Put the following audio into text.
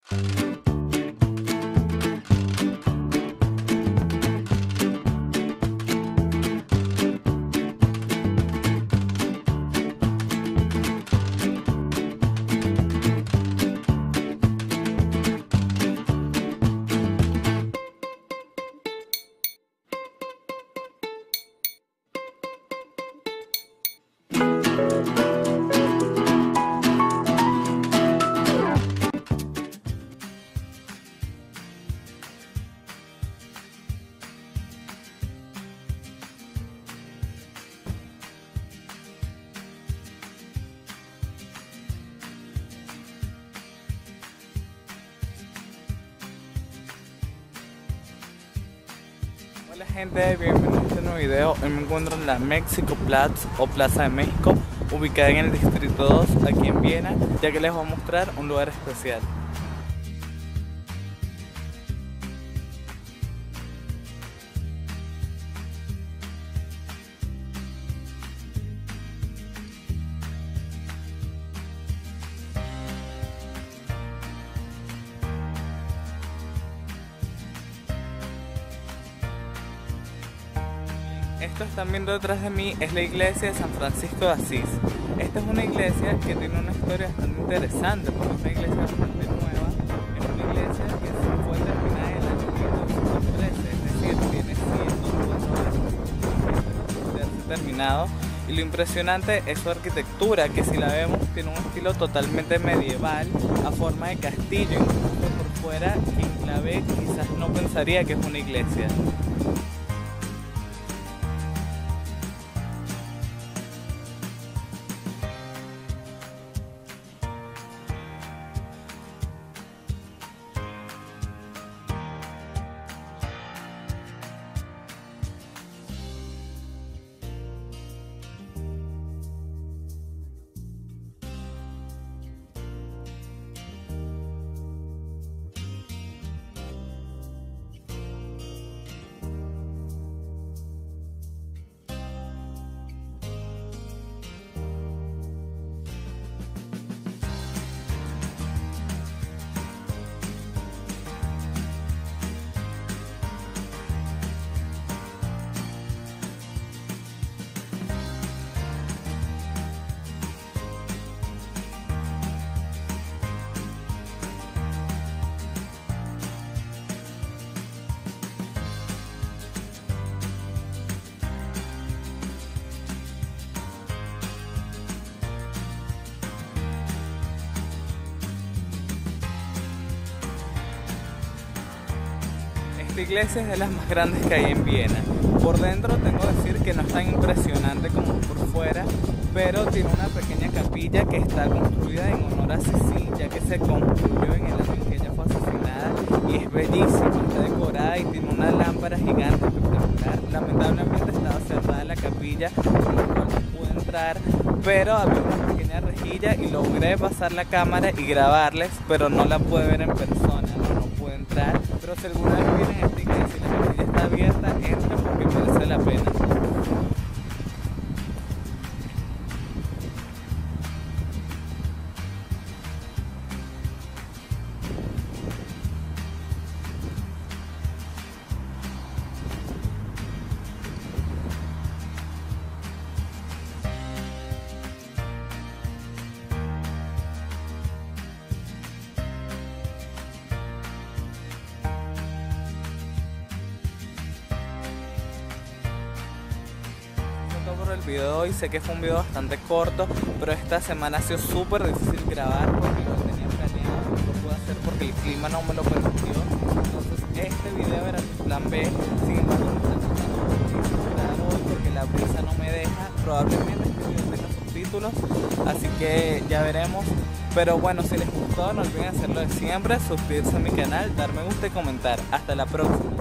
Hola gente, bienvenidos a este nuevo video. Hoy me encuentro en la Mexico Platz o Plaza de México, ubicada en el Distrito 2, aquí en Viena, ya que les voy a mostrar un lugar especial. Esto están viendo detrás de mí es la iglesia de San Francisco de Asís. Esta es una iglesia que tiene una historia bastante interesante porque es una iglesia bastante nueva. Es una iglesia que fue terminada en el año 1913, es decir, tiene 104 años de haberse terminado. Y lo impresionante es su arquitectura, que si la vemos tiene un estilo totalmente medieval, a forma de castillo, incluso por fuera, quien la ve quizás no pensaría que es una iglesia. Esta iglesia es de las más grandes que hay en Viena. Por dentro tengo que decir que no es tan impresionante como por fuera, pero tiene una pequeña capilla que está construida en honor a Sisi, ya que se construyó en el año en que ella fue asesinada, y es bellísima, está decorada y tiene una lámpara gigante espectacular. Lamentablemente estaba cerrada la capilla, por lo cual no pude entrar, pero había una pequeña rejilla y logré pasar la cámara y grabarles, pero no la pude ver en persona, no pude entrar. Pero si alguna vez vienen a esta iglesia y la capilla está abierta, entren porque merece la pena. Por el video de hoy, sé que fue un video bastante corto, pero esta semana ha sido súper difícil grabar porque lo tenía planeado, no lo pude hacer porque el clima no me lo permitió. Entonces este video era mi plan B, sin embargo me está costando grabar hoy porque la brisa no me deja. Probablemente este video tenga subtítulos, así que ya veremos. Pero bueno, si les gustó no olviden hacerlo de siempre, suscribirse a mi canal, dar me gusta y comentar. Hasta la próxima.